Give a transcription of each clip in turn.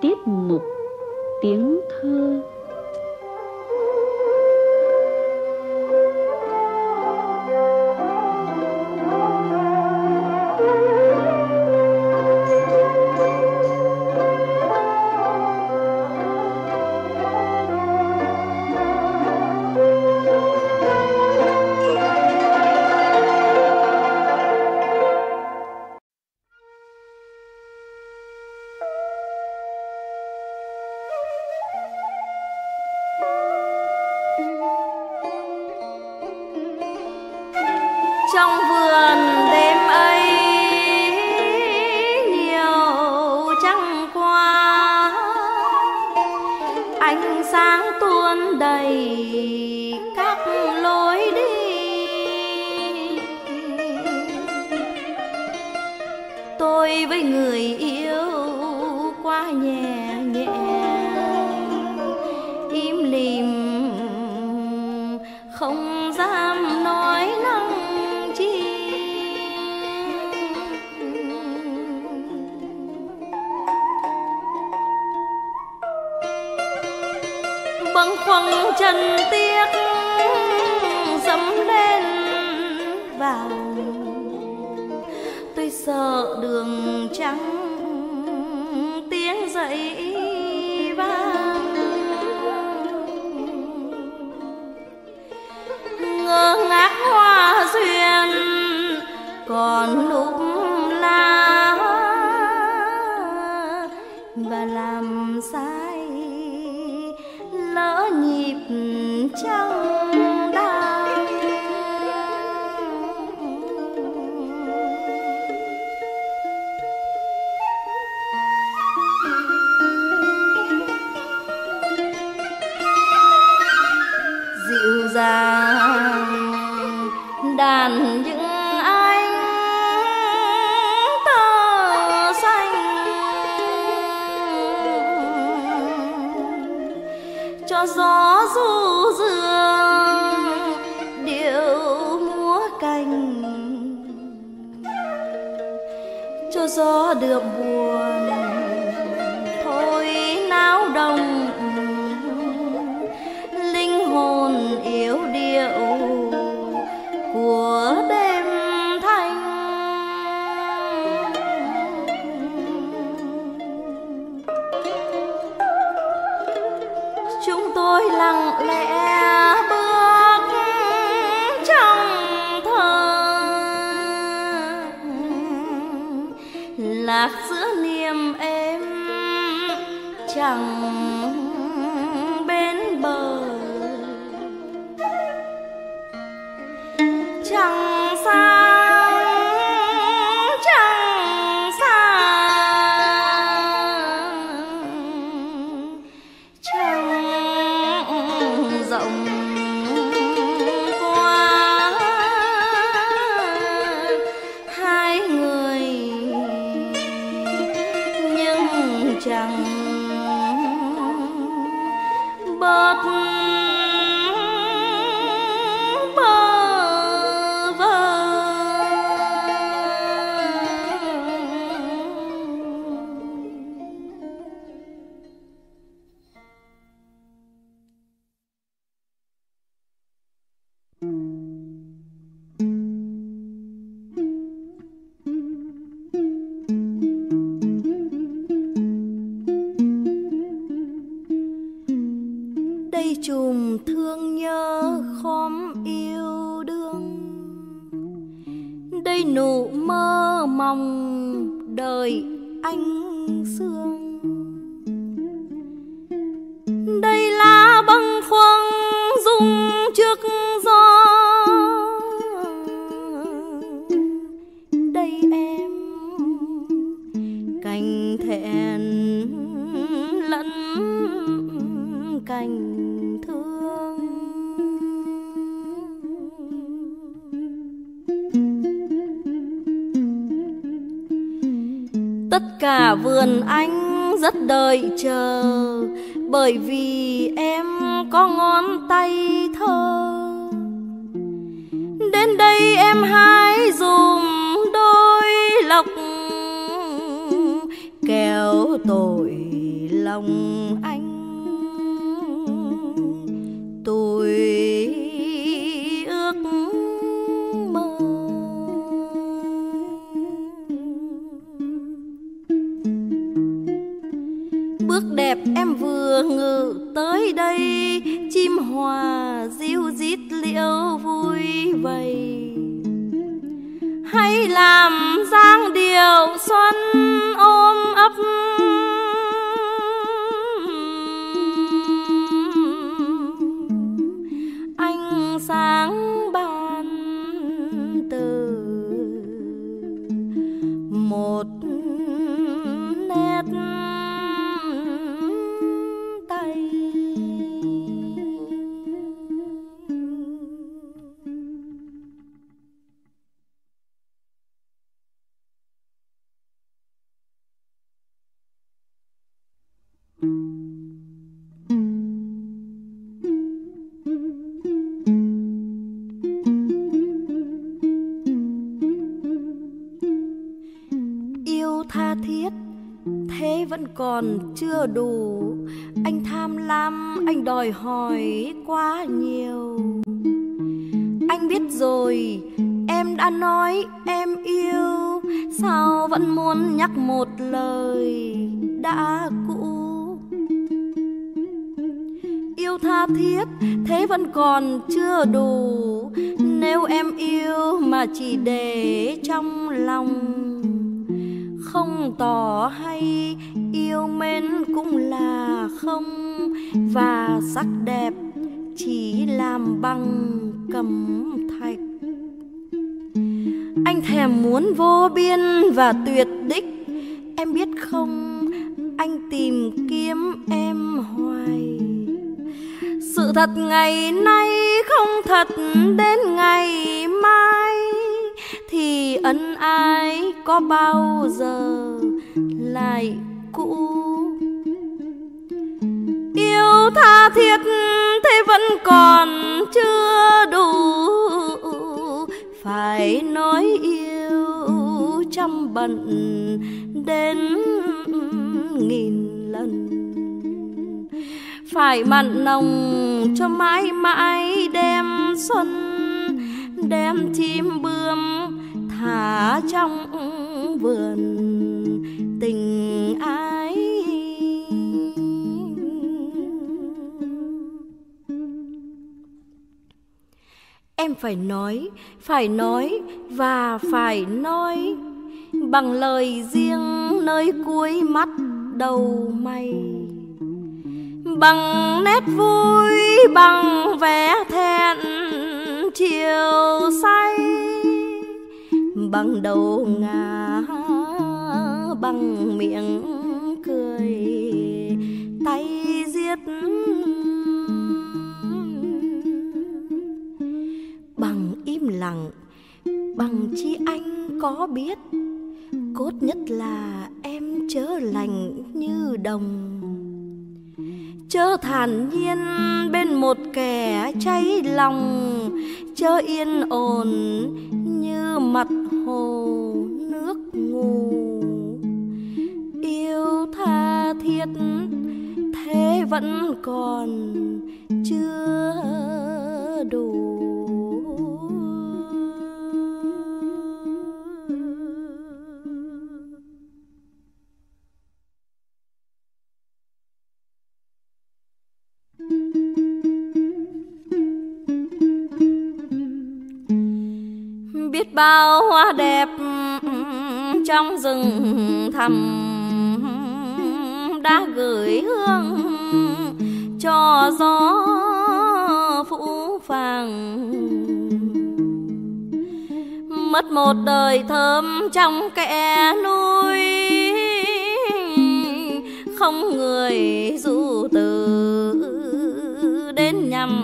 Tiết mục tiếng thơ. Trong vườn đêm ấy nhiều trăng qua, ánh sáng tuôn đầy các lối đi. Tôi với người yêu qua nhẹ nhẹ, im lìm không dám nói năng chi. Bâng khuâng chân tiếc dẫm lên vào, tôi sợ đường trắng tiếng dậy vang. Ngơ ngác hoa duyên còn núp lá, và làm sai lỡ nhịp trăng đan. Dịu dàng đàn những anh tơ xanh, cho gió du dương điệu múa cành, cho gió đưa buồn thôi náo động. Linh hồn yếu điệu của đêm thanh, chúng tôi lặng lẽ bước trong thơ, lạc giữa niềm êm chẳng bên bờ. Chẳng xa, chẳng xa, chẳng rộng quá. Hai người nhưng chẳng bớt chùm thương nhớ khóm yêu đương. Đây nụ mơ mong đời anh sương. Đây lá bâng khuâng rung trước gió. Đây em cành thẹn lẫn cành thương. Tất cả vườn anh rất đợi chờ, bởi vì em có ngón tay thơ. Đến đây em hái dùm đôi lộc, kẻo tội lòng anh. Tôi ước mơ bước đẹp em vừa ngự tới đây, chim hòa ríu rít liễu vui vầy. Hãy làm dáng điệu xuân ôm ấp ánh sáng ban từ một nét tay. Yêu tha thiết thế vẫn còn chưa đủ, anh tham lam, anh đòi hỏi quá nhiều. Anh biết rồi, em đã nói em yêu, sao vẫn muốn nhắc một lời đã cũ. Yêu tha thiết thế vẫn còn chưa đủ, nếu em yêu mà chỉ để trong lòng, không tỏ hay yêu mến cũng là không, và sắc đẹp chỉ làm bằng cẩm thạch. Anh thèm muốn vô biên và tuyệt đích, em biết không, anh tìm kiếm em hoài. Sự thật ngày nay không thật đến ngày mai, thì ân ái có bao giờ lại cũ. Yêu tha thiết thế vẫn còn chưa đủ, phải nói yêu trăm bận đến nghìn lần. Phải mặn nồng cho mãi mãi đêm xuân, đem chim bướm thả trong vườn tình ái. Em phải nói và phải nói bằng lời riêng nơi cuối mắt đầu mày, bằng nét vui, bằng vẻ thẹn chiều say, bằng đầu ngả, bằng miệng cười tay giết, bằng im lặng, bằng chi anh có biết, cốt nhất là em chớ lành như đồng, chớ thản nhiên bên một kẻ cháy lòng, chớ yên ổn như mặt hồ nước ngù. Yêu tha thiết thế vẫn còn chưa đủ. Biết bao hoa đẹp trong rừng thẳm đã gửi hương cho gió phũ phàng, mất một đời thơm trong kẽ núi, không người du từ đến nhằm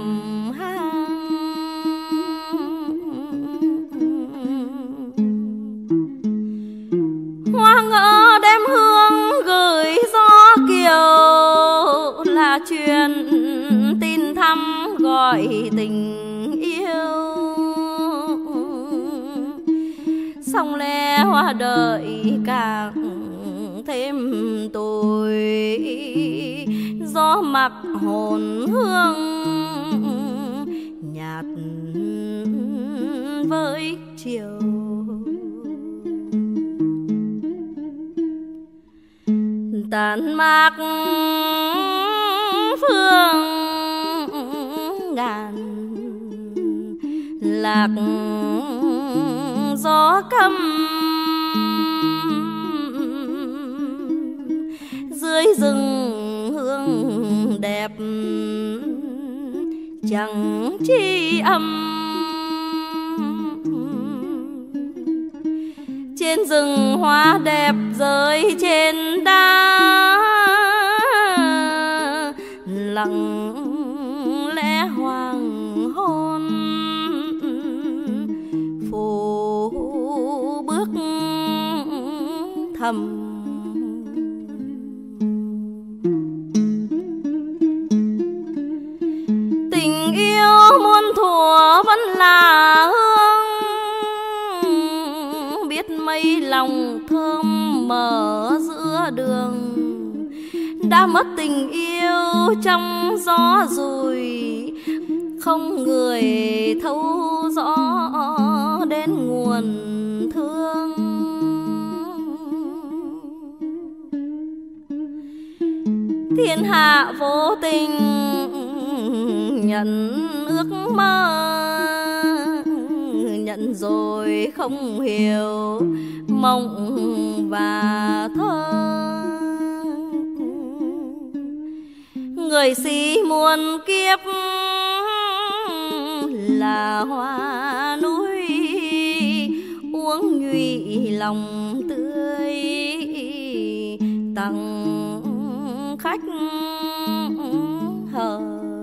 hoa ngỡ đem hương gửi gió kiều, là chuyện tin thăm gọi tình yêu. Sông le hoa đợi càng thêm tuổi mặc hồn hương nhạt với chiều. Tàn mạc phương ngàn lạc gió căm, dưới rừng hương đẹp chẳng chi âm. Trên rừng hoa đẹp rơi trên đá, lặng lẽ hoàng hôn phố bước thầm. Tình yêu muôn thuở vẫn là hương, biết mấy lòng thơm mở giữa đường. Đã mất tình yêu trong gió rùi, không người thấu rõ đến nguồn thương. Thiên hạ vô tình nhận ước mơ, nhận rồi không hiểu mộng và thơ. Người si muôn kiếp là hoa núi, uống nhụy lòng tươi tặng khách hờ.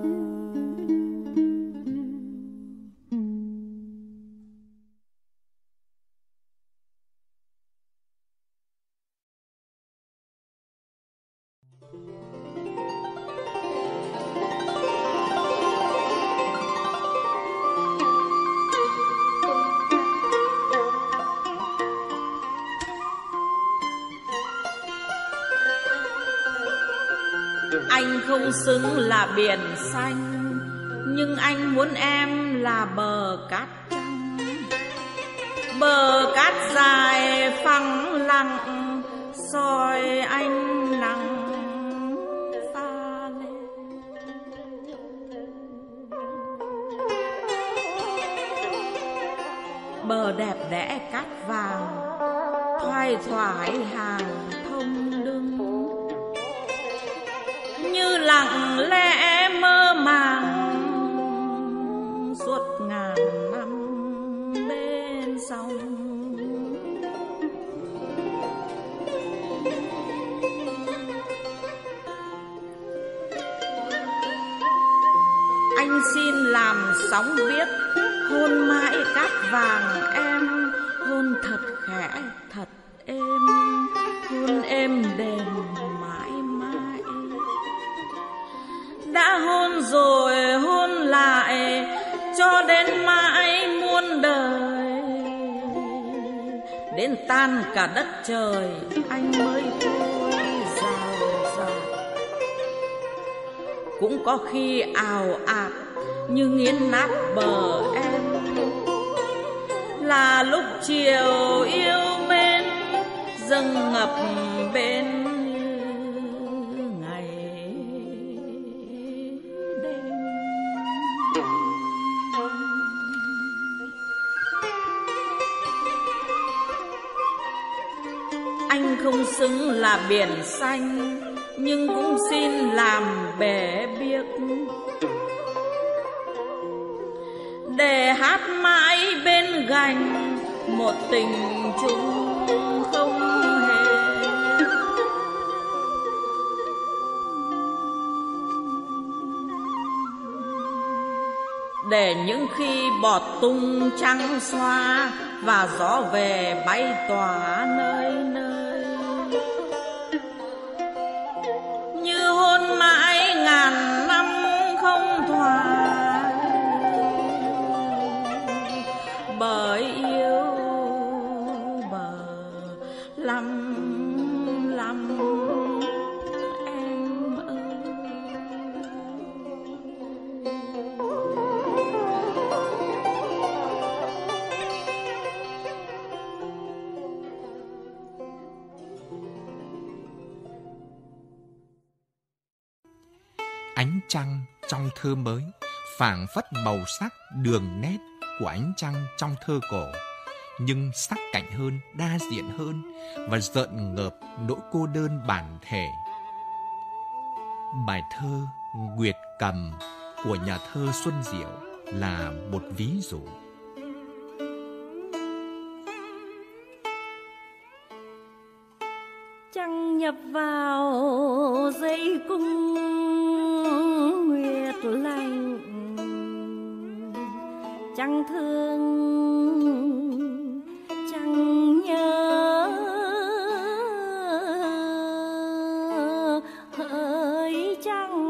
Anh không xứng là biển xanh, nhưng anh muốn em là bờ cát trắng. Bờ cát dài phẳng lặng, soi anh lặng pha lên. Bờ đẹp đẽ cát vàng, thoai thoải hàng thông lưng, như lặng lẽ mơ màng suốt ngàn năm bên sông. Anh xin làm sóng biếc, hôn mãi cát vàng em, hôn thật khẽ thật êm, hôn êm đềm mãi mãi. Đã hôn rồi hôn lại cho đến mãi muôn đời, đến tan cả đất trời anh mới thôi rào rạt. Cũng có khi ào ạt như nghiến nát bờ em, là lúc chiều yêu mến dâng ngập bên ngày đêm. Anh không xứng là biển xanh, nhưng cũng xin làm bể biếc, để hát mãi bên gành một tình chung không hề. Để những khi bọt tung trăng xoa và gió về bay tỏa nơi nơi, như hôn mãi ngàn năm không thỏa, bởi yêu bờ lắm lắm em ơi. Ánh trăng trong thơ mới phảng phất màu sắc đường nét của ánh trăng trong thơ cổ, nhưng sắc cạnh hơn, đa diện hơn và rợn ngợp nỗi cô đơn bản thể. Bài thơ Nguyệt Cầm của nhà thơ Xuân Diệu là một ví dụ. Trăng nhập vào dây cung nguyệt lành, trăng thương trăng nhớ hỡi trăng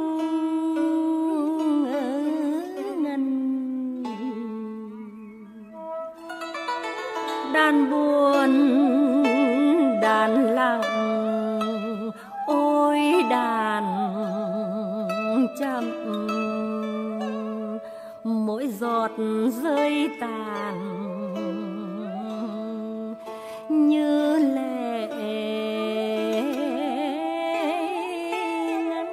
ngân. Đàn buồn đàn lặng, ôi đàn chậm, mỗi giọt rơi tàn như lệ ngân.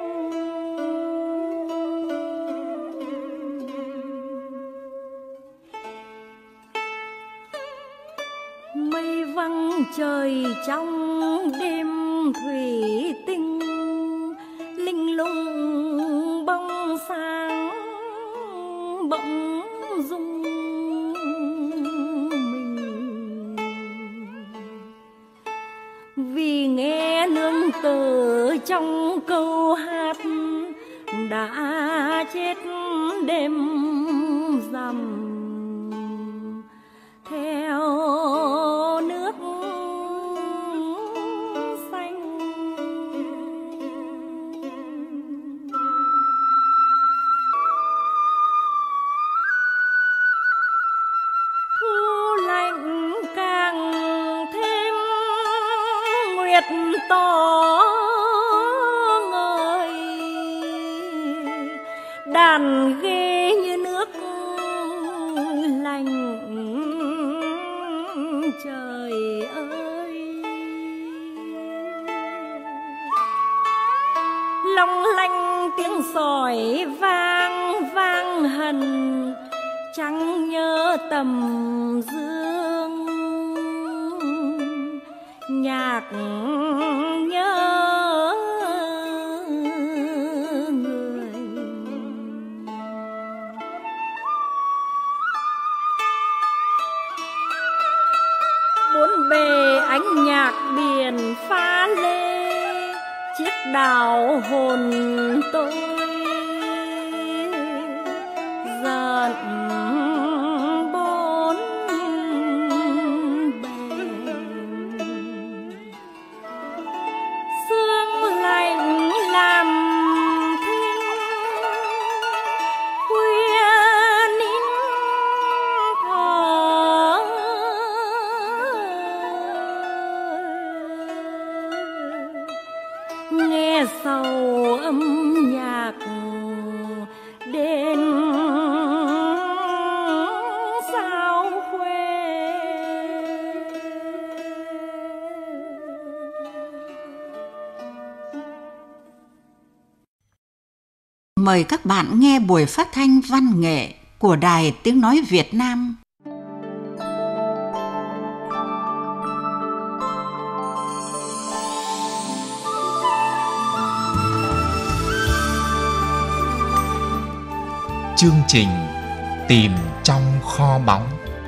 Mây văng trời trong đêm thủy tinh, linh lung bóng sáng bỗng rung mình. Vì nghe nương tử trong câu hát đã chết đêm rằm, theo nước xanh. Thu lạnh càng thêm nguyệt tỏ ngời, đàn ghê như nước lành trời ơi. Long lanh tiếng sỏi vang vang hằn, trăng nhớ tầm dương, nhạc nhớ người. Bốn bề ánh nhạc biển pha lê, chiếc đào hồn tôi giận bốn bề. Sương lạnh làm thinh, khuya nín thở, nghe sầu âm nhạc đến sao khuê. Mời các bạn nghe buổi phát thanh văn nghệ của Đài Tiếng Nói Việt Nam. Chương trình Tìm trong kho báu.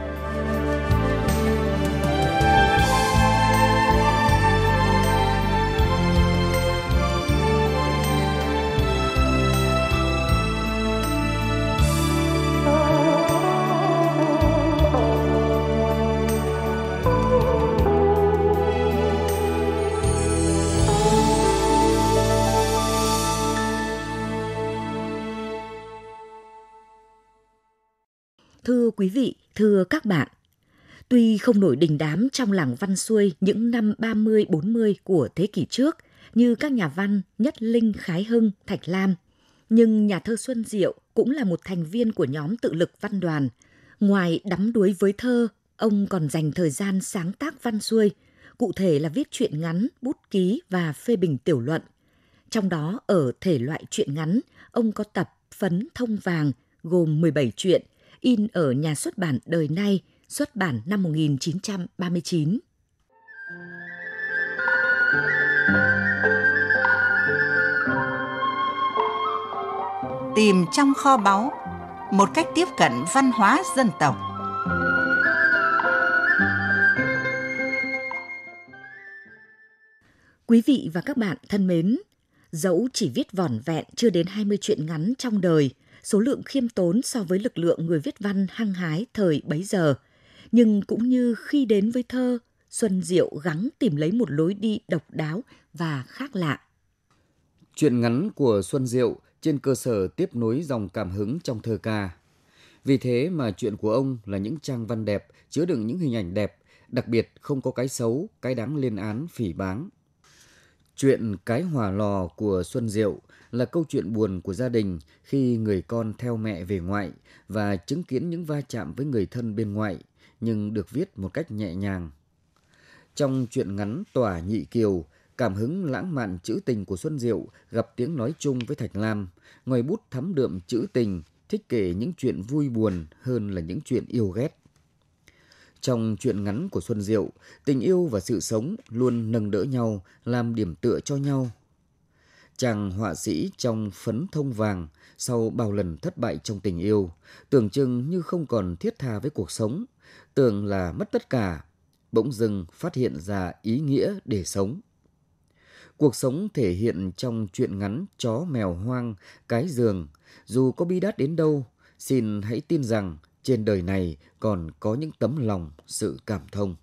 Thưa quý vị, thưa các bạn, tuy không nổi đình đám trong làng văn xuôi những năm 30-40 của thế kỷ trước như các nhà văn Nhất Linh, Khái Hưng, Thạch Lam, nhưng nhà thơ Xuân Diệu cũng là một thành viên của nhóm tự lực văn đoàn. Ngoài đắm đuối với thơ, ông còn dành thời gian sáng tác văn xuôi, cụ thể là viết truyện ngắn, bút ký và phê bình tiểu luận. Trong đó ở thể loại truyện ngắn, ông có tập Phấn Thông Vàng gồm 17 truyện, in ở nhà xuất bản Đời Nay, xuất bản năm 1939. Tìm trong kho báu, một cách tiếp cận văn hóa dân tộc. Quý vị và các bạn thân mến, dẫu chỉ viết vỏn vẹn chưa đến 20 truyện ngắn trong đời, số lượng khiêm tốn so với lực lượng người viết văn hăng hái thời bấy giờ, nhưng cũng như khi đến với thơ, Xuân Diệu gắng tìm lấy một lối đi độc đáo và khác lạ. Truyện ngắn của Xuân Diệu trên cơ sở tiếp nối dòng cảm hứng trong thơ ca. Vì thế mà truyện của ông là những trang văn đẹp, chứa đựng những hình ảnh đẹp, đặc biệt không có cái xấu, cái đáng lên án, phỉ báng. Chuyện Cái Hỏa Lò của Xuân Diệu là câu chuyện buồn của gia đình khi người con theo mẹ về ngoại và chứng kiến những va chạm với người thân bên ngoại, nhưng được viết một cách nhẹ nhàng. Trong truyện ngắn Tỏa Nhị Kiều, cảm hứng lãng mạn trữ tình của Xuân Diệu gặp tiếng nói chung với Thạch Lam, ngòi bút thắm đượm trữ tình, thích kể những chuyện vui buồn hơn là những chuyện yêu ghét. Trong truyện ngắn của Xuân Diệu, tình yêu và sự sống luôn nâng đỡ nhau, làm điểm tựa cho nhau. Chàng họa sĩ trong Phấn Thông Vàng, sau bao lần thất bại trong tình yêu, tưởng chừng như không còn thiết tha với cuộc sống, tưởng là mất tất cả, bỗng dưng phát hiện ra ý nghĩa để sống. Cuộc sống thể hiện trong truyện ngắn Chó Mèo Hoang, Cái Giường, dù có bi đát đến đâu, xin hãy tin rằng trên đời này còn có những tấm lòng, sự cảm thông.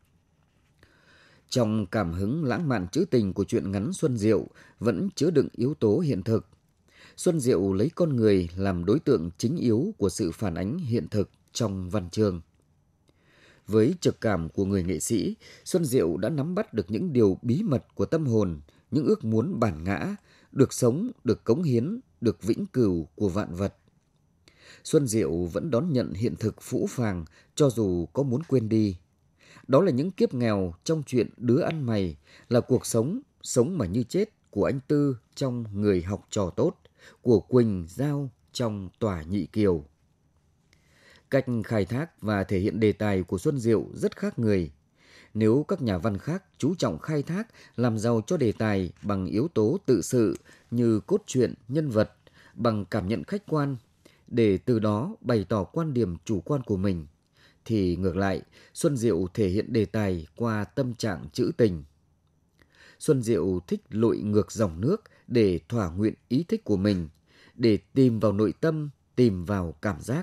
Trong cảm hứng lãng mạn trữ tình của truyện ngắn Xuân Diệu vẫn chứa đựng yếu tố hiện thực. Xuân Diệu lấy con người làm đối tượng chính yếu của sự phản ánh hiện thực trong văn chương. Với trực cảm của người nghệ sĩ, Xuân Diệu đã nắm bắt được những điều bí mật của tâm hồn, những ước muốn bản ngã, được sống, được cống hiến, được vĩnh cửu của vạn vật. Xuân Diệu vẫn đón nhận hiện thực phũ phàng cho dù có muốn quên đi. Đó là những kiếp nghèo trong chuyện Đứa Ăn Mày, là cuộc sống, sống mà như chết của anh Tư trong Người Học Trò Tốt, của Quỳnh Giao trong Tỏa Nhị Kiều. Cách khai thác và thể hiện đề tài của Xuân Diệu rất khác người. Nếu các nhà văn khác chú trọng khai thác, làm giàu cho đề tài bằng yếu tố tự sự như cốt truyện, nhân vật, bằng cảm nhận khách quan, để từ đó bày tỏ quan điểm chủ quan của mình, thì ngược lại, Xuân Diệu thể hiện đề tài qua tâm trạng trữ tình. Xuân Diệu thích lội ngược dòng nước để thỏa nguyện ý thích của mình, để tìm vào nội tâm, tìm vào cảm giác.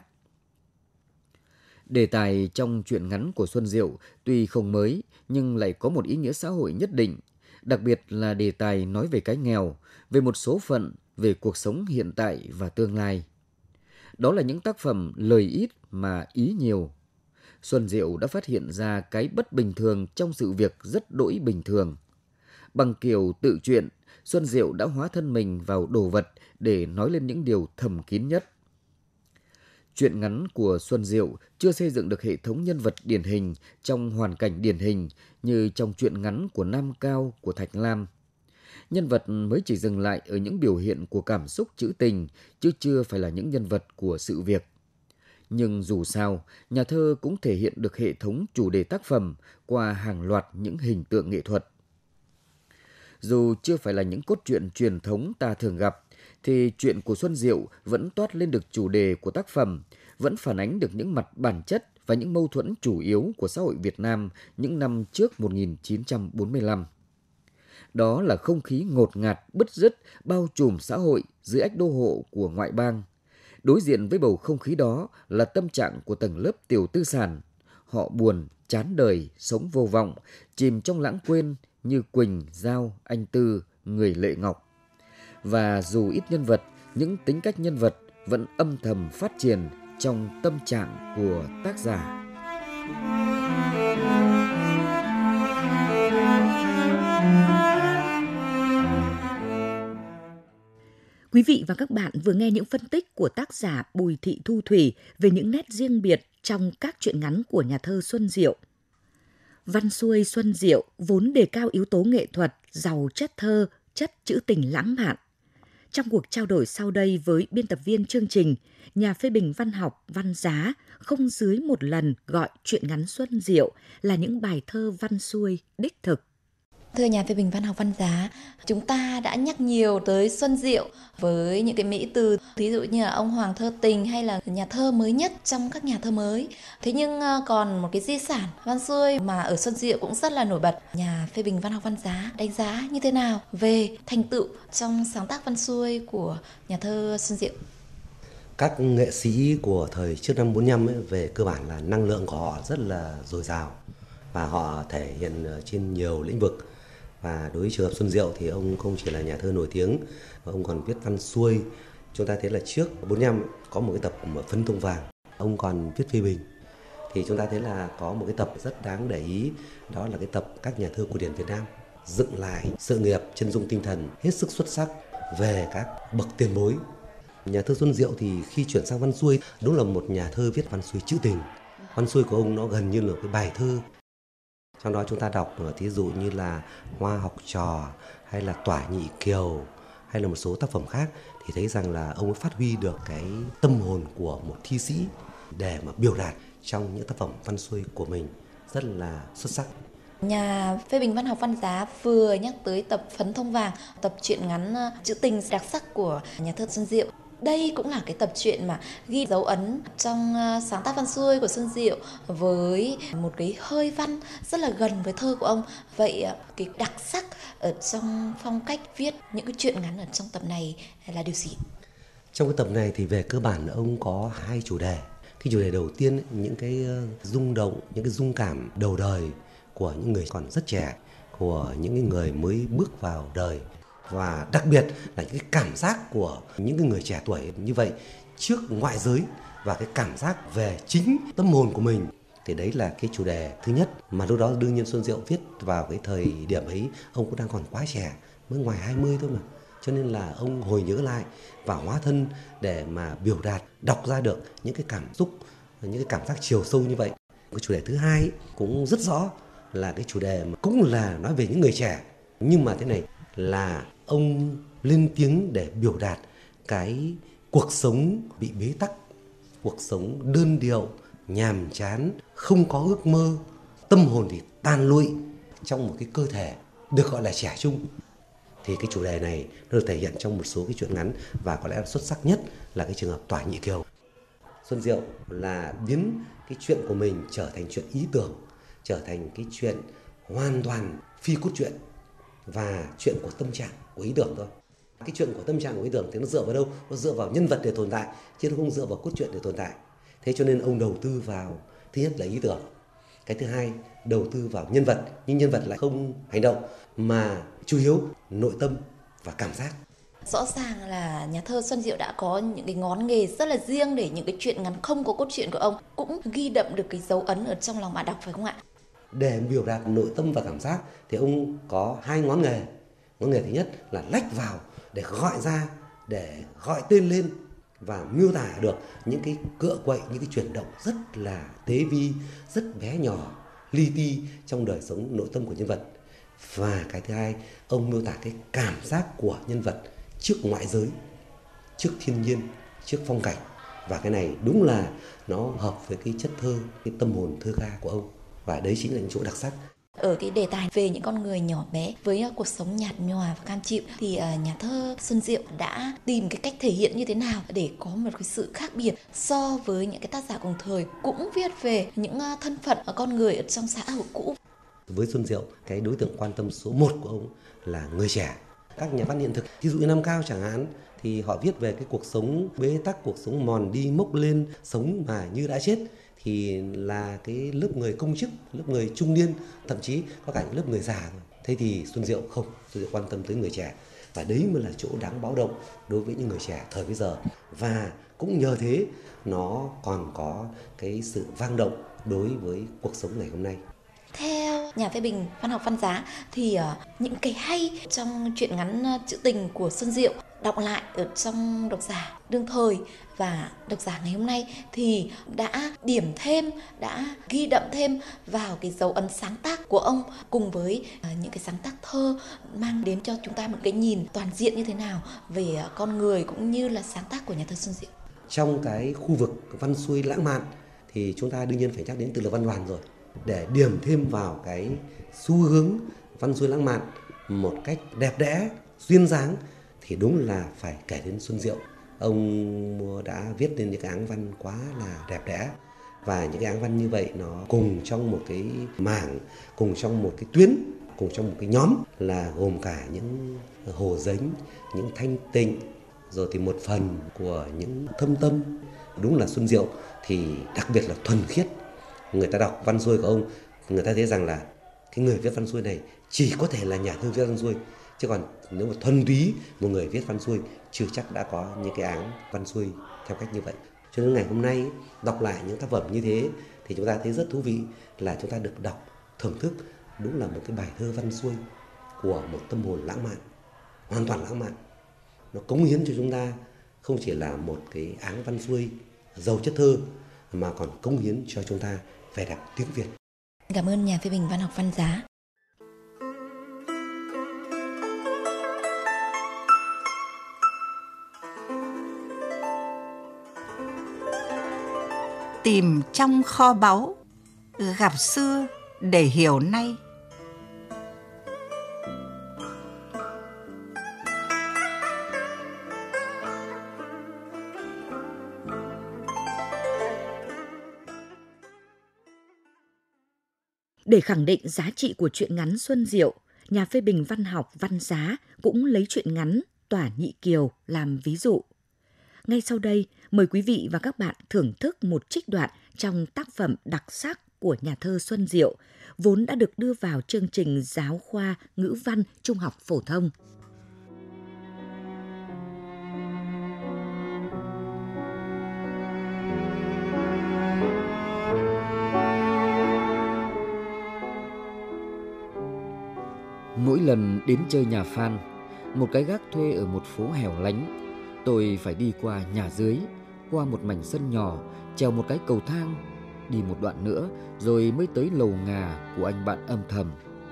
Đề tài trong truyện ngắn của Xuân Diệu tuy không mới nhưng lại có một ý nghĩa xã hội nhất định, đặc biệt là đề tài nói về cái nghèo, về một số phận, về cuộc sống hiện tại và tương lai. Đó là những tác phẩm lời ít mà ý nhiều. Xuân Diệu đã phát hiện ra cái bất bình thường trong sự việc rất đỗi bình thường. Bằng kiểu tự truyện, Xuân Diệu đã hóa thân mình vào đồ vật để nói lên những điều thầm kín nhất. Truyện ngắn của Xuân Diệu chưa xây dựng được hệ thống nhân vật điển hình trong hoàn cảnh điển hình như trong truyện ngắn của Nam Cao của Thạch Lam. Nhân vật mới chỉ dừng lại ở những biểu hiện của cảm xúc trữ tình, chứ chưa phải là những nhân vật của sự việc. Nhưng dù sao, nhà thơ cũng thể hiện được hệ thống chủ đề tác phẩm qua hàng loạt những hình tượng nghệ thuật. Dù chưa phải là những cốt truyện truyền thống ta thường gặp, thì truyện của Xuân Diệu vẫn toát lên được chủ đề của tác phẩm, vẫn phản ánh được những mặt bản chất và những mâu thuẫn chủ yếu của xã hội Việt Nam những năm trước 1945. Đó là không khí ngột ngạt, bứt rứt, bao trùm xã hội dưới ách đô hộ của ngoại bang. Đối diện với bầu không khí đó là tâm trạng của tầng lớp tiểu tư sản. Họ buồn, chán đời, sống vô vọng, chìm trong lãng quên như Quỳnh, Giao, anh Tư, người Lệ Ngọc. Và dù ít nhân vật, những tính cách nhân vật vẫn âm thầm phát triển trong tâm trạng của tác giả. Quý vị và các bạn vừa nghe những phân tích của tác giả Bùi Thị Thu Thủy về những nét riêng biệt trong các truyện ngắn của nhà thơ Xuân Diệu. Văn xuôi Xuân Diệu vốn đề cao yếu tố nghệ thuật, giàu chất thơ, chất trữ tình lãng mạn. Trong cuộc trao đổi sau đây với biên tập viên chương trình, nhà phê bình văn học Văn Giá không dưới một lần gọi truyện ngắn Xuân Diệu là những bài thơ văn xuôi đích thực. Thưa nhà phê bình văn học Văn Giá, chúng ta đã nhắc nhiều tới Xuân Diệu với những cái mỹ từ, ví dụ như là ông Hoàng thơ tình hay là nhà thơ mới nhất trong các nhà thơ mới. Thế nhưng còn một cái di sản văn xuôi mà ở Xuân Diệu cũng rất là nổi bật. Nhà phê bình văn học Văn Giá đánh giá như thế nào về thành tựu trong sáng tác văn xuôi của nhà thơ Xuân Diệu? Các nghệ sĩ của thời trước năm 45 về cơ bản là năng lượng của họ rất là dồi dào và họ thể hiện trên nhiều lĩnh vực. Và đối với trường hợp Xuân Diệu thì ông không chỉ là nhà thơ nổi tiếng mà ông còn viết văn xuôi. Chúng ta thấy là trước 45 có một cái tập Phấn Thông Vàng, ông còn viết phê bình. Thì chúng ta thấy là có một cái tập rất đáng để ý, đó là cái tập các nhà thơ cổ điển Việt Nam dựng lại sự nghiệp chân dung tinh thần hết sức xuất sắc về các bậc tiền bối. Nhà thơ Xuân Diệu thì khi chuyển sang văn xuôi đúng là một nhà thơ viết văn xuôi trữ tình. Văn xuôi của ông nó gần như là cái bài thơ. Trong đó chúng ta đọc thí dụ như là Hoa Học Trò hay là Tỏa Nhị Kiều hay là một số tác phẩm khác thì thấy rằng là ông ấy phát huy được cái tâm hồn của một thi sĩ để mà biểu đạt trong những tác phẩm văn xuôi của mình rất là xuất sắc. Nhà phê bình văn học Văn Giá vừa nhắc tới tập Phấn Thông Vàng, tập truyện ngắn trữ tình đặc sắc của nhà thơ Xuân Diệu. Đây cũng là cái tập truyện mà ghi dấu ấn trong sáng tác văn xuôi của Xuân Diệu với một cái hơi văn rất là gần với thơ của ông. Vậy cái đặc sắc ở trong phong cách viết những cái truyện ngắn ở trong tập này là điều gì? Trong cái tập này thì về cơ bản ông có hai chủ đề. Cái chủ đề đầu tiên những cái rung động, những cái dung cảm đầu đời của những người còn rất trẻ, của những người mới bước vào đời. Và đặc biệt là những cái cảm giác của những cái người trẻ tuổi như vậy trước ngoại giới và cái cảm giác về chính tâm hồn của mình. Thì đấy là cái chủ đề thứ nhất mà lúc đó đương nhiên Xuân Diệu viết vào cái thời điểm ấy ông cũng đang còn quá trẻ, mới ngoài 20 thôi mà. Cho nên là ông hồi nhớ lại và hóa thân để mà biểu đạt, đọc ra được những cái cảm xúc, những cái cảm giác chiều sâu như vậy. Cái chủ đề thứ hai cũng rất rõ là cái chủ đề mà cũng là nói về những người trẻ. Nhưng mà thế này là ông lên tiếng để biểu đạt cái cuộc sống bị bế tắc, cuộc sống đơn điệu, nhàm chán, không có ước mơ, tâm hồn thì tan lụi trong một cái cơ thể được gọi là trẻ trung. Thì cái chủ đề này nó được thể hiện trong một số cái truyện ngắn và có lẽ là xuất sắc nhất là cái trường hợp Tỏa Nhị Kiều. Xuân Diệu là biến cái chuyện của mình trở thành chuyện ý tưởng, trở thành cái chuyện hoàn toàn phi cốt truyện và chuyện của tâm trạng, của ý tưởng thôi. Cái chuyện của tâm trạng, của ý tưởng thì nó dựa vào đâu? Nó dựa vào nhân vật để tồn tại, chứ nó không dựa vào cốt truyện để tồn tại. Thế cho nên ông đầu tư vào, thứ nhất là ý tưởng, cái thứ hai đầu tư vào nhân vật, nhưng nhân vật lại không hành động mà chủ yếu nội tâm và cảm giác. Rõ ràng là nhà thơ Xuân Diệu đã có những cái ngón nghề rất là riêng để những cái truyện ngắn không có cốt truyện của ông cũng ghi đậm được cái dấu ấn ở trong lòng bạn đọc, phải không ạ? Để biểu đạt nội tâm và cảm giác thì ông có hai ngón nghề. Ngón nghề thứ nhất là lách vào để gọi ra, để gọi tên lên và miêu tả được những cái cựa quậy, những cái chuyển động rất là tế vi, rất bé nhỏ, li ti trong đời sống nội tâm của nhân vật. Và cái thứ hai, ông miêu tả cái cảm giác của nhân vật trước ngoại giới, trước thiên nhiên, trước phong cảnh. Và cái này đúng là nó hợp với cái chất thơ, cái tâm hồn thơ ca của ông. Và đấy chính là những chỗ đặc sắc. Ở cái đề tài về những con người nhỏ bé với cuộc sống nhạt nhòa và cam chịu thì nhà thơ Xuân Diệu đã tìm cái cách thể hiện như thế nào để có một cái sự khác biệt so với những cái tác giả cùng thời cũng viết về những thân phận con người ở trong xã hội cũ. Với Xuân Diệu, cái đối tượng quan tâm số 1 của ông là người trẻ. Các nhà văn hiện thực, ví dụ như Nam Cao chẳng hạn, thì họ viết về cái cuộc sống bế tắc, cuộc sống mòn đi mốc lên, sống mà như đã chết. Thì là cái lớp người công chức, lớp người trung niên, thậm chí có cả những lớp người già. Thế thì Xuân Diệu không, Xuân Diệu quan tâm tới người trẻ. Và đấy mới là chỗ đáng báo động đối với những người trẻ thời bây giờ. Và cũng nhờ thế nó còn có cái sự vang động đối với cuộc sống ngày hôm nay. Theo nhà phê bình văn học Văn Giá thì những cái hay trong truyện ngắn trữ tình của Xuân Diệu đọc lại ở trong độc giả đương thời và độc giả ngày hôm nay thì đã điểm thêm, đã ghi đậm thêm vào cái dấu ấn sáng tác của ông, cùng với những cái sáng tác thơ mang đến cho chúng ta một cái nhìn toàn diện như thế nào về con người cũng như là sáng tác của nhà thơ Xuân Diệu. Trong cái khu vực văn xuôi lãng mạn thì chúng ta đương nhiên phải nhắc đến Từ Lộc Văn Đoàn rồi. Để điểm thêm vào cái xu hướng văn xuôi lãng mạn một cách đẹp đẽ, duyên dáng thì đúng là phải kể đến Xuân Diệu. Ông đã viết nên những cái áng văn quá là đẹp đẽ, và những cái áng văn như vậy nó cùng trong một cái mảng, cùng trong một cái tuyến, cùng trong một cái nhóm là gồm cả những hồ dánh, những thanh tịnh, rồi thì một phần của những thâm tâm. Đúng là Xuân Diệu thì đặc biệt là thuần khiết. Người ta đọc văn xuôi của ông, người ta thấy rằng là cái người viết văn xuôi này chỉ có thể là nhà thơ viết văn xuôi, chứ còn nếu mà thuần túy một người viết văn xuôi chưa chắc đã có những cái áng văn xuôi theo cách như vậy. Cho nên ngày hôm nay đọc lại những tác phẩm như thế thì chúng ta thấy rất thú vị là chúng ta được đọc, thưởng thức đúng là một cái bài thơ văn xuôi của một tâm hồn lãng mạn, hoàn toàn lãng mạn. Nó cống hiến cho chúng ta không chỉ là một cái áng văn xuôi giàu chất thơ mà còn cống hiến cho chúng ta vẻ đẹp tiếng Việt. Cảm ơn nhà phê bình văn học Văn Giá. Tìm trong kho báu, gặp xưa để hiểu nay. Để khẳng định giá trị của truyện ngắn Xuân Diệu, nhà phê bình văn học Văn Giá cũng lấy truyện ngắn Tỏa Nhị Kiều làm ví dụ. Ngay sau đây, mời quý vị và các bạn thưởng thức một trích đoạn trong tác phẩm đặc sắc của nhà thơ Xuân Diệu, vốn đã được đưa vào chương trình giáo khoa ngữ văn trung học phổ thông. Mỗi lần đến chơi nhà Phan, một cái gác thuê ở một phố hẻo lánh, tôi phải đi qua nhà dưới, qua một mảnh sân nhỏ, trèo một cái cầu thang, đi một đoạn nữa rồi mới tới lầu ngà của anh bạn âm thầm.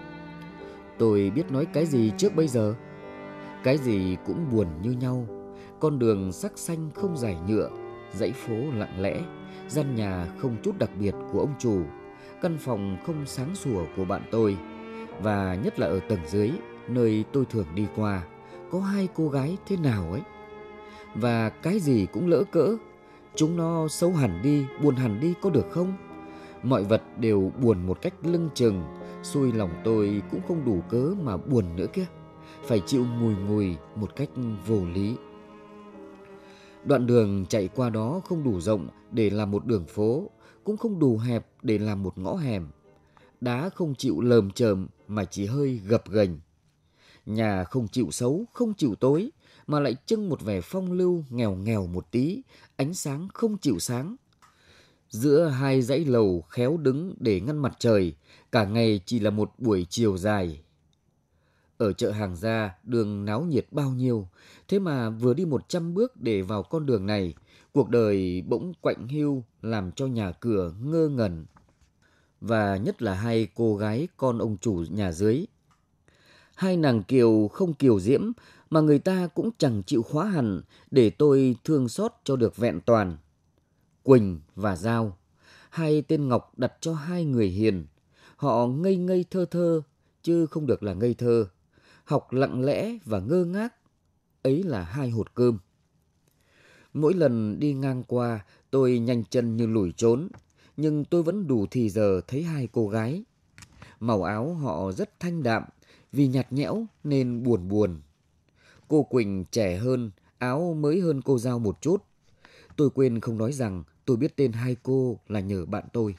Tôi biết nói cái gì trước bây giờ? Cái gì cũng buồn như nhau. Con đường sắc xanh không dải nhựa, dãy phố lặng lẽ, gian nhà không chút đặc biệt của ông chủ, căn phòng không sáng sủa của bạn tôi. Và nhất là ở tầng dưới, nơi tôi thường đi qua, có hai cô gái thế nào ấy. Và cái gì cũng lỡ cỡ, chúng nó xấu hẳn đi, buồn hẳn đi có được không? Mọi vật đều buồn một cách lưng chừng, xui lòng tôi cũng không đủ cớ mà buồn nữa kia, phải chịu ngùi ngùi một cách vô lý. Đoạn đường chạy qua đó không đủ rộng để làm một đường phố, cũng không đủ hẹp để làm một ngõ hẻm. Đá không chịu lởm chởm mà chỉ hơi gập ghềnh. Nhà không chịu xấu, không chịu tối, mà lại trưng một vẻ phong lưu nghèo nghèo một tí, ánh sáng không chịu sáng. Giữa hai dãy lầu khéo đứng để ngăn mặt trời, cả ngày chỉ là một buổi chiều dài. Ở chợ Hàng Gia, đường náo nhiệt bao nhiêu, thế mà vừa đi 100 bước để vào con đường này, cuộc đời bỗng quạnh hiu làm cho nhà cửa ngơ ngẩn. Và nhất là hai cô gái con ông chủ nhà dưới. Hai nàng kiều không kiều diễm mà người ta cũng chẳng chịu khóa hẳn để tôi thương xót cho được vẹn toàn. Quỳnh và Giao, hai tên Ngọc đặt cho hai người hiền. Họ ngây ngây thơ thơ, chứ không được là ngây thơ. Học lặng lẽ và ngơ ngác, ấy là hai hột cơm. Mỗi lần đi ngang qua, tôi nhanh chân như lủi trốn, nhưng tôi vẫn đủ thì giờ thấy hai cô gái. Màu áo họ rất thanh đạm, vì nhạt nhẽo nên buồn buồn. Cô Quỳnh trẻ hơn, áo mới hơn cô Giao một chút. Tôi quên không nói rằng tôi biết tên hai cô là nhờ bạn tôi.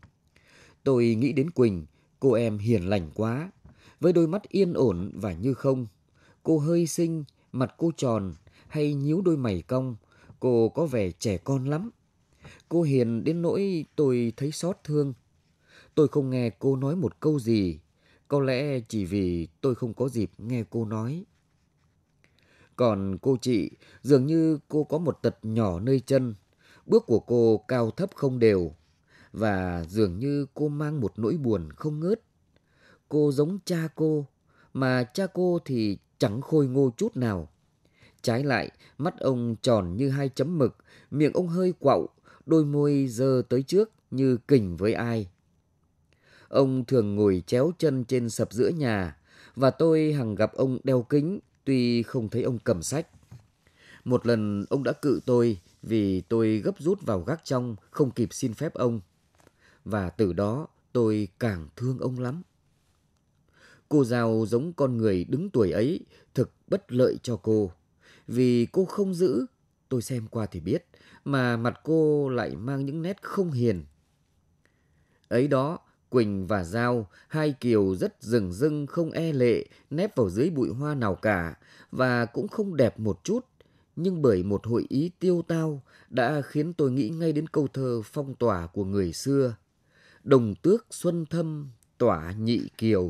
Tôi nghĩ đến Quỳnh, cô em hiền lành quá, với đôi mắt yên ổn và như không. Cô hơi xinh, mặt cô tròn, hay nhíu đôi mày cong, cô có vẻ trẻ con lắm. Cô hiền đến nỗi tôi thấy xót thương. Tôi không nghe cô nói một câu gì, có lẽ chỉ vì tôi không có dịp nghe cô nói. Còn cô chị, dường như cô có một tật nhỏ nơi chân, bước của cô cao thấp không đều, và dường như cô mang một nỗi buồn không ngớt. Cô giống cha cô, mà cha cô thì chẳng khôi ngô chút nào. Trái lại, mắt ông tròn như hai chấm mực, miệng ông hơi quặu, đôi môi giơ tới trước như kình với ai. Ông thường ngồi chéo chân trên sập giữa nhà, và tôi hằng gặp ông đeo kính, tuy không thấy ông cầm sách. Một lần ông đã cự tôi vì tôi gấp rút vào gác trong, không kịp xin phép ông. Và từ đó tôi càng thương ông lắm. Cô Giao giống con người đứng tuổi ấy, thực bất lợi cho cô. Vì cô không giữ, tôi xem qua thì biết, mà mặt cô lại mang những nét không hiền. Ấy đó, Quỳnh và Giao, hai kiều rất rừng rưng không e lệ, nép vào dưới bụi hoa nào cả, và cũng không đẹp một chút. Nhưng bởi một hội ý tiêu tao đã khiến tôi nghĩ ngay đến câu thơ phong tỏa của người xưa: đồng tước xuân thâm tỏa nhị kiều.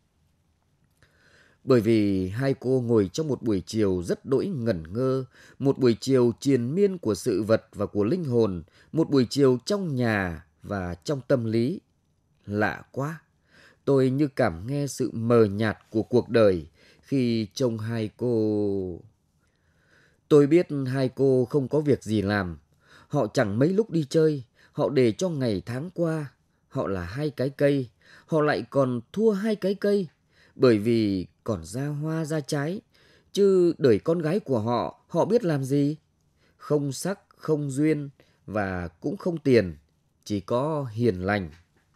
Bởi vì hai cô ngồi trong một buổi chiều rất đỗi ngẩn ngơ, một buổi chiều triền miên của sự vật và của linh hồn, một buổi chiều trong nhà và trong tâm lý. Lạ quá, tôi như cảm nghe sự mờ nhạt của cuộc đời khi trông hai cô. Tôi biết hai cô không có việc gì làm, họ chẳng mấy lúc đi chơi, họ để cho ngày tháng qua, họ là hai cái cây, họ lại còn thua hai cái cây, bởi vì còn ra hoa ra trái, chứ đời con gái của họ, họ biết làm gì? Không sắc, không duyên và cũng không tiền, chỉ có hiền lành.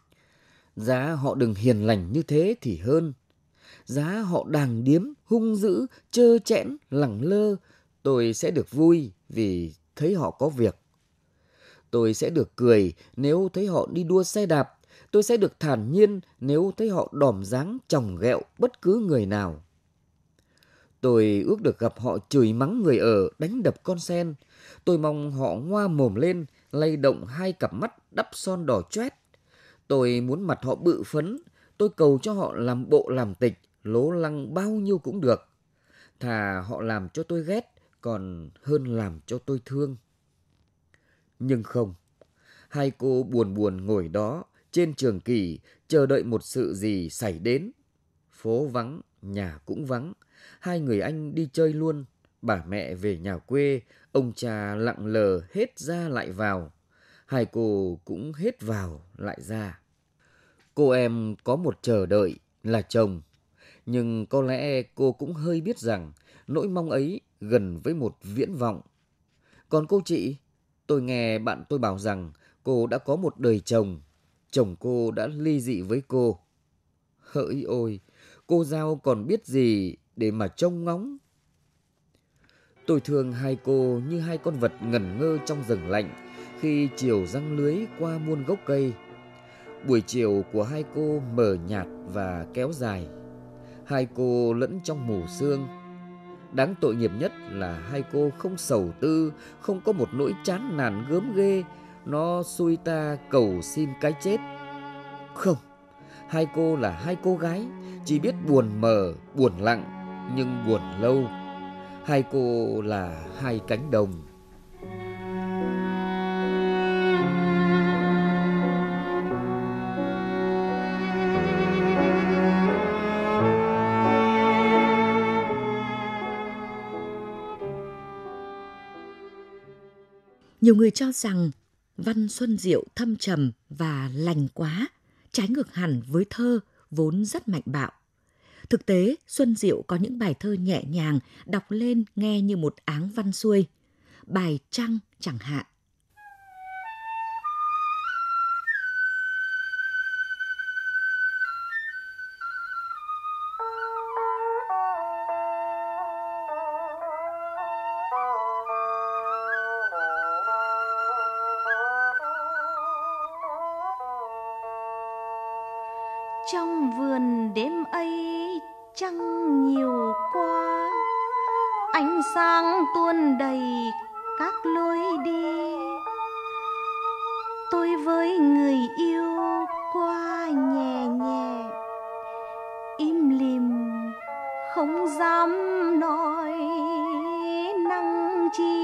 Giá họ đừng hiền lành như thế thì hơn. Giá họ đàng điếm, hung dữ, trơ trẽn, lẳng lơ, tôi sẽ được vui vì thấy họ có việc. Tôi sẽ được cười nếu thấy họ đi đua xe đạp. Tôi sẽ được thản nhiên nếu thấy họ đòm dáng chòng ghẹo bất cứ người nào. Tôi ước được gặp họ chửi mắng người ở, đánh đập con sen. Tôi mong họ ngoa mồm lên, lay động hai cặp mắt đắp son đỏ choét. Tôi muốn mặt họ bự phấn. Tôi cầu cho họ làm bộ làm tịch, lố lăng bao nhiêu cũng được. Thà họ làm cho tôi ghét, còn hơn làm cho tôi thương. Nhưng không, hai cô buồn buồn ngồi đó trên Trường Kỷ, chờ đợi một sự gì xảy đến. Phố vắng, nhà cũng vắng. Hai người anh đi chơi luôn, bà mẹ về nhà quê, ông cha lặng lờ hết ra lại vào. Hai cô cũng hết vào lại ra. Cô em có một chờ đợi là chồng, nhưng có lẽ cô cũng hơi biết rằng nỗi mong ấy gần với một viễn vọng. Còn cô chị, tôi nghe bạn tôi bảo rằng cô đã có một đời chồng, chồng cô đã ly dị với cô. Hỡi ôi, cô Giao còn biết gì để mà trông ngóng. Tôi thương hai cô như hai con vật ngẩn ngơ trong rừng lạnh khi chiều giăng lưới qua muôn gốc cây. Buổi chiều của hai cô mờ nhạt và kéo dài. Hai cô lẫn trong mù sương. Đáng tội nghiệp nhất là hai cô không sầu tư, không có một nỗi chán nản gớm ghê, nó xui ta cầu xin cái chết. Không, hai cô là hai cô gái, chỉ biết buồn mờ, buồn lặng, nhưng buồn lâu. Hai cô là hai cánh đồng. Nhiều người cho rằng văn Xuân Diệu thâm trầm và lành quá, trái ngược hẳn với thơ vốn rất mạnh bạo. Thực tế, Xuân Diệu có những bài thơ nhẹ nhàng, đọc lên nghe như một áng văn xuôi. Bài Trăng chẳng hạn. Trong vườn đêm ấy trăng nhiều quá, ánh sáng tuôn đầy các lối đi. Tôi với người yêu qua nhẹ nhẹ, im lìm không dám nói năng chi.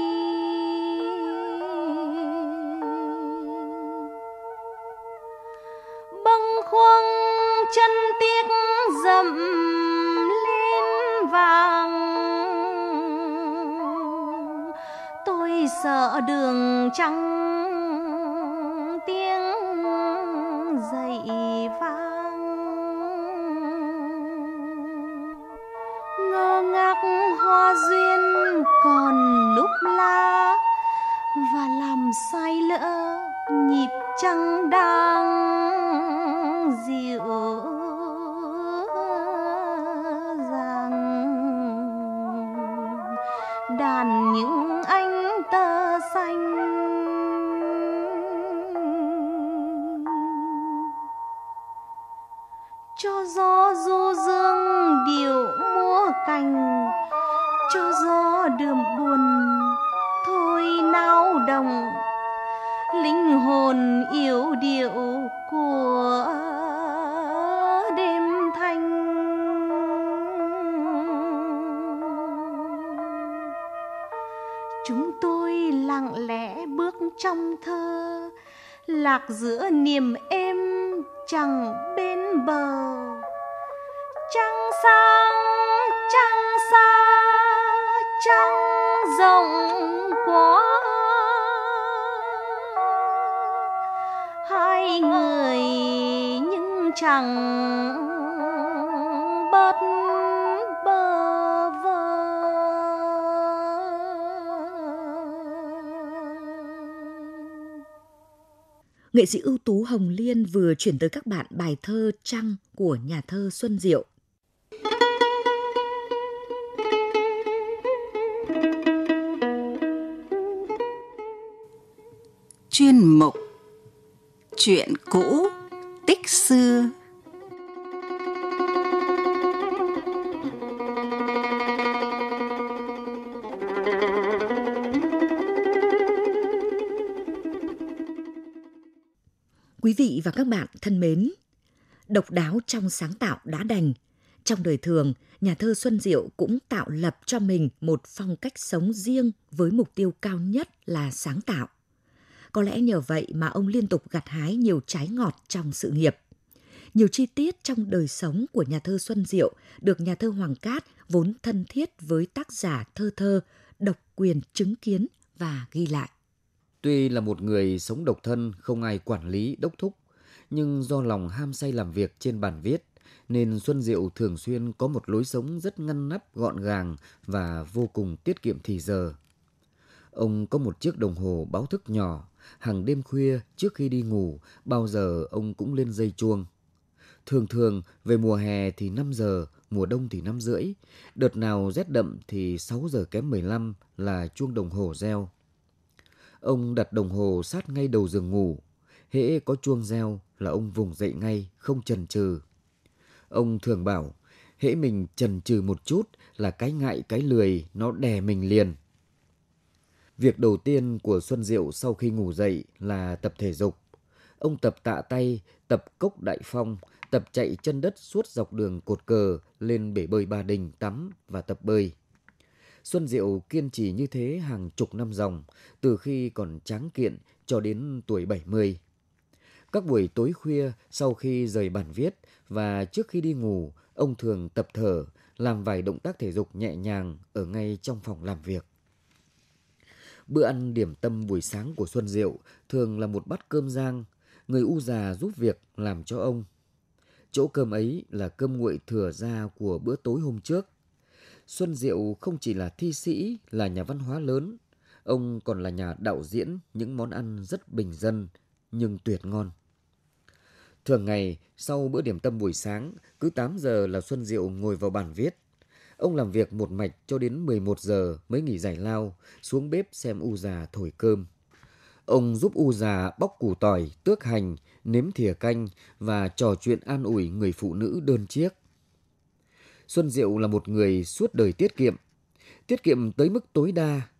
Bâng khuâng chân tiếc dậm lên vàng, tôi sợ đường trắng tiếng dậy vang. Ngơ ngác hoa duyên còn núp lá, và làm sai lỡ nhịp trăng đang dịu dàng. Đàn những anh tơ xanh cho gió du dương điệu múa cành, cho gió đượm buồn thôi nao động, linh hồn yếu điệu của đêm thanh. Chúng tôi lặng lẽ bước trong thơ, lạc giữa niềm êm chẳng bên bờ. Trăng sáng, trăng xa, trăng rộng quá, hai người nhưng chẳng bớt bơ vơ. Nghệ sĩ ưu tú Hồng Liên vừa chuyển tới các bạn bài thơ Trăng của nhà thơ Xuân Diệu. Chuyên mục Chuyện cũ tích xưa. Quý vị và các bạn thân mến, độc đáo trong sáng tạo đã đành. Trong đời thường, nhà thơ Xuân Diệu cũng tạo lập cho mình một phong cách sống riêng với mục tiêu cao nhất là sáng tạo. Có lẽ nhờ vậy mà ông liên tục gặt hái nhiều trái ngọt trong sự nghiệp. Nhiều chi tiết trong đời sống của nhà thơ Xuân Diệu được nhà thơ Hoàng Cát vốn thân thiết với tác giả thơ độc quyền chứng kiến và ghi lại. Tuy là một người sống độc thân, không ai quản lý, đốc thúc, nhưng do lòng ham say làm việc trên bàn viết, nên Xuân Diệu thường xuyên có một lối sống rất ngăn nắp, gọn gàng và vô cùng tiết kiệm thì giờ. Ông có một chiếc đồng hồ báo thức nhỏ, hàng đêm khuya trước khi đi ngủ, bao giờ ông cũng lên dây chuông. Thường về mùa hè thì 5 giờ, mùa đông thì 5 rưỡi, đợt nào rét đậm thì 6 giờ kém 15 là chuông đồng hồ reo. Ông đặt đồng hồ sát ngay đầu giường ngủ, hễ có chuông reo là ông vùng dậy ngay, không chần chừ. Ông thường bảo, hễ mình chần chừ một chút là cái ngại cái lười nó đè mình liền. Việc đầu tiên của Xuân Diệu sau khi ngủ dậy là tập thể dục. Ông tập tạ tay, tập cốc đại phong, tập chạy chân đất suốt dọc đường Cột Cờ lên bể bơi Ba Đình tắm và tập bơi. Xuân Diệu kiên trì như thế hàng chục năm dòng, từ khi còn tráng kiện cho đến tuổi 70. Các buổi tối khuya sau khi rời bàn viết và trước khi đi ngủ, ông thường tập thở, làm vài động tác thể dục nhẹ nhàng ở ngay trong phòng làm việc. Bữa ăn điểm tâm buổi sáng của Xuân Diệu thường là một bát cơm rang, người u già giúp việc làm cho ông. Chỗ cơm ấy là cơm nguội thừa ra của bữa tối hôm trước. Xuân Diệu không chỉ là thi sĩ, là nhà văn hóa lớn, ông còn là nhà đạo diễn những món ăn rất bình dân nhưng tuyệt ngon. Thường ngày, sau bữa điểm tâm buổi sáng, cứ 8 giờ là Xuân Diệu ngồi vào bàn viết. Ông làm việc một mạch cho đến 11 giờ mới nghỉ giải lao, xuống bếp xem u già thổi cơm. Ông giúp u già bóc củ tỏi, tước hành, nếm thìa canh và trò chuyện an ủi người phụ nữ đơn chiếc. Xuân Diệu là một người suốt đời tiết kiệm tới mức tối đa.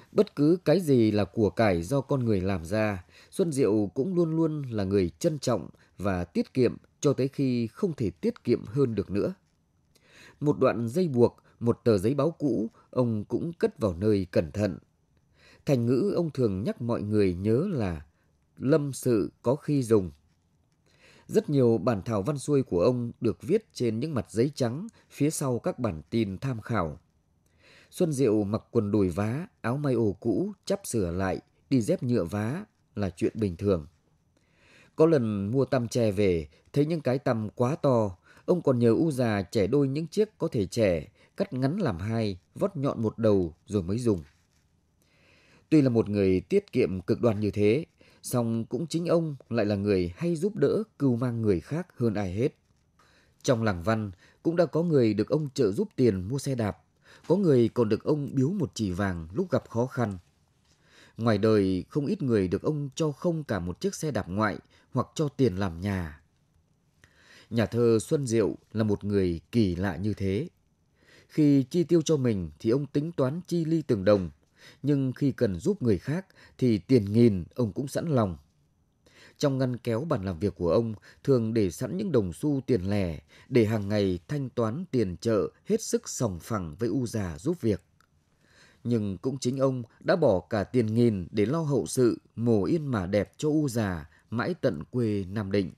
Bất cứ cái gì là của cải do con người làm ra, Xuân Diệu cũng luôn luôn là người trân trọng và tiết kiệm cho tới khi không thể tiết kiệm hơn được nữa. Một đoạn dây buộc, một tờ giấy báo cũ, ông cũng cất vào nơi cẩn thận. Thành ngữ ông thường nhắc mọi người nhớ là lâm sự có khi dùng. Rất nhiều bản thảo văn xuôi của ông được viết trên những mặt giấy trắng phía sau các bản tin tham khảo. Xuân Diệu mặc quần đùi vá, áo may ồ cũ, chắp sửa lại, đi dép nhựa vá là chuyện bình thường. Có lần mua tăm tre về, thấy những cái tăm quá to, ông còn nhờ u già chẻ đôi những chiếc có thể chẻ, cắt ngắn làm hai, vót nhọn một đầu rồi mới dùng. Tuy là một người tiết kiệm cực đoan như thế, song cũng chính ông lại là người hay giúp đỡ cưu mang người khác hơn ai hết. Trong làng Văn cũng đã có người được ông trợ giúp tiền mua xe đạp, có người còn được ông biếu một chỉ vàng lúc gặp khó khăn. Ngoài đời không ít người được ông cho không cả một chiếc xe đạp ngoại hoặc cho tiền làm nhà. Nhà thơ Xuân Diệu là một người kỳ lạ như thế. Khi chi tiêu cho mình thì ông tính toán chi ly từng đồng, nhưng khi cần giúp người khác thì tiền nghìn ông cũng sẵn lòng. Trong ngăn kéo bàn làm việc của ông thường để sẵn những đồng xu tiền lẻ để hàng ngày thanh toán tiền chợ hết sức sòng phẳng với u già giúp việc. Nhưng cũng chính ông đã bỏ cả tiền nghìn để lo hậu sự mồ yên mả đẹp cho u già mãi tận quê Nam Định.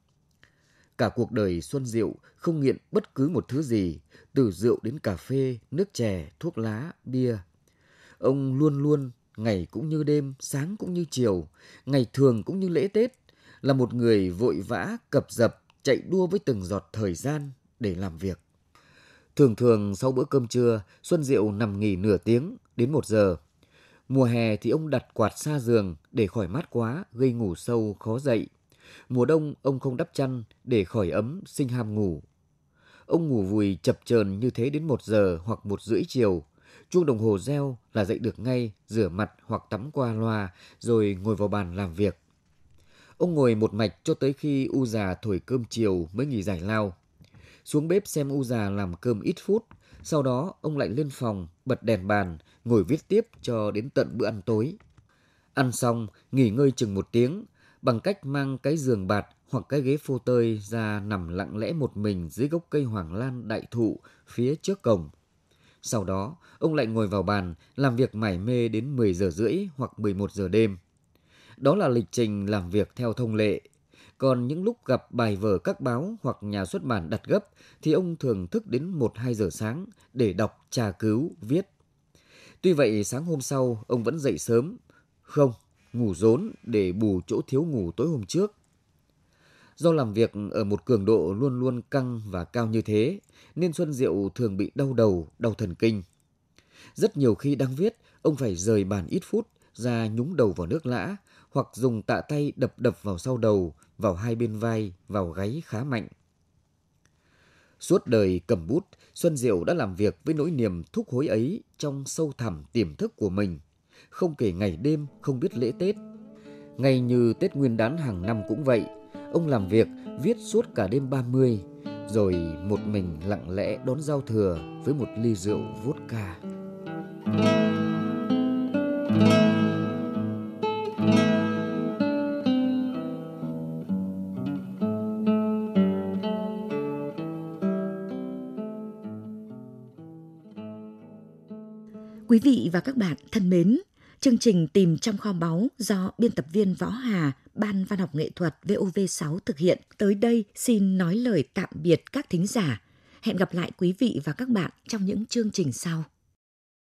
Cả cuộc đời Xuân Diệu không nghiện bất cứ một thứ gì, từ rượu đến cà phê, nước chè, thuốc lá, bia. Ông luôn luôn, ngày cũng như đêm, sáng cũng như chiều, ngày thường cũng như lễ Tết, là một người vội vã, cập dập, chạy đua với từng giọt thời gian để làm việc. Thường thường sau bữa cơm trưa, Xuân Diệu nằm nghỉ nửa tiếng đến 1 giờ. Mùa hè thì ông đặt quạt xa giường để khỏi mát quá, gây ngủ sâu khó dậy. Mùa đông ông không đắp chăn để khỏi ấm, sinh ham ngủ. Ông ngủ vùi chập chờn như thế đến 1 giờ hoặc 1 rưỡi chiều. Chuông đồng hồ reo là dậy được ngay, rửa mặt hoặc tắm qua loa rồi ngồi vào bàn làm việc. Ông ngồi một mạch cho tới khi u già thổi cơm chiều mới nghỉ giải lao. Xuống bếp xem u già làm cơm ít phút, sau đó ông lại lên phòng, bật đèn bàn, ngồi viết tiếp cho đến tận bữa ăn tối. Ăn xong, nghỉ ngơi chừng 1 tiếng, bằng cách mang cái giường bạt hoặc cái ghế phô tơi ra nằm lặng lẽ một mình dưới gốc cây hoàng lan đại thụ phía trước cổng. Sau đó, ông lại ngồi vào bàn, làm việc mải mê đến 10 giờ rưỡi hoặc 11 giờ đêm. Đó là lịch trình làm việc theo thông lệ. Còn những lúc gặp bài vở các báo hoặc nhà xuất bản đặt gấp thì ông thường thức đến 1-2 giờ sáng để đọc, tra cứu, viết. Tuy vậy sáng hôm sau ông vẫn dậy sớm, không, ngủ rốn để bù chỗ thiếu ngủ tối hôm trước. Do làm việc ở một cường độ luôn luôn căng và cao như thế, nên Xuân Diệu thường bị đau đầu, đau thần kinh. Rất nhiều khi đang viết, ông phải rời bàn ít phút, ra nhúng đầu vào nước lã, hoặc dùng tạ tay đập vào sau đầu, vào hai bên vai, vào gáy khá mạnh. Suốt đời cầm bút, Xuân Diệu đã làm việc với nỗi niềm thúc hối ấy trong sâu thẳm tiềm thức của mình, không kể ngày đêm, không biết lễ Tết. Ngay như Tết Nguyên đán hàng năm cũng vậy, ông làm việc, viết suốt cả đêm 30, rồi một mình lặng lẽ đón giao thừa với một ly rượu vodka. Quý vị và các bạn thân mến, chương trình Tìm trong kho báu do biên tập viên Võ Hà, Ban Văn học nghệ thuật VOV6 thực hiện tới đây xin nói lời tạm biệt các thính giả. Hẹn gặp lại quý vị và các bạn trong những chương trình sau.